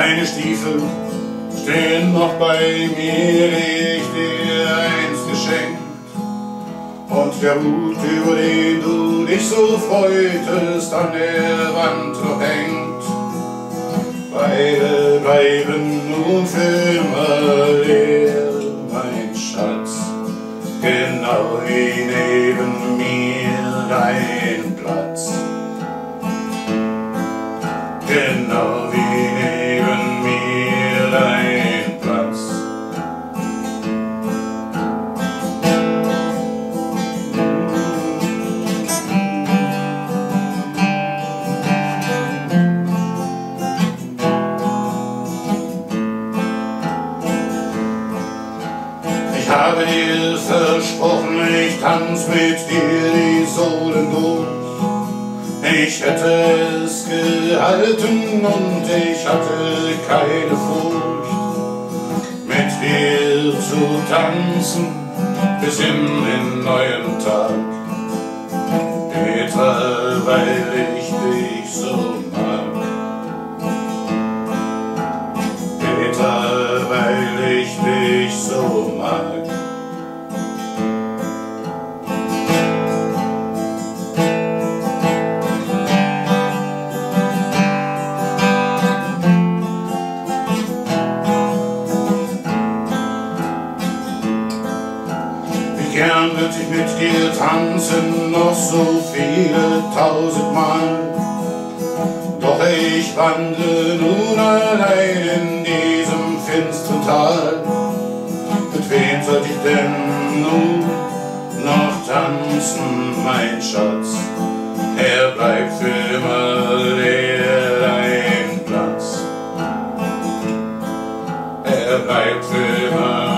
Deine Stiefel stehen noch bei mir, die ich dir einst geschenkt. Und der Hut, über den du dich so freutest, an der Wand noch hängt. Beide bleiben nun für immer leer, mein Schatz, genau wie neben mir dein Platz. Genau wie neben mir dein Platz. Ich habe dir versprochen, ich tanz mit dir die Sohlen durch. Ich hätte es gehalten und ich hatte keine Furcht, mit dir zu tanzen bis in den neuen Tag. Petra, weil ich dich so mag. Petra, weil ich dich so mag. Gern würd ich mit dir tanzen, noch so viele tausendmal. Doch ich wandle nun allein in diesem finstern Tal. Mit wem sollt ich denn nun noch tanzen, mein Schatz? Er bleibt für immer leer, dein Platz. Er bleibt für immer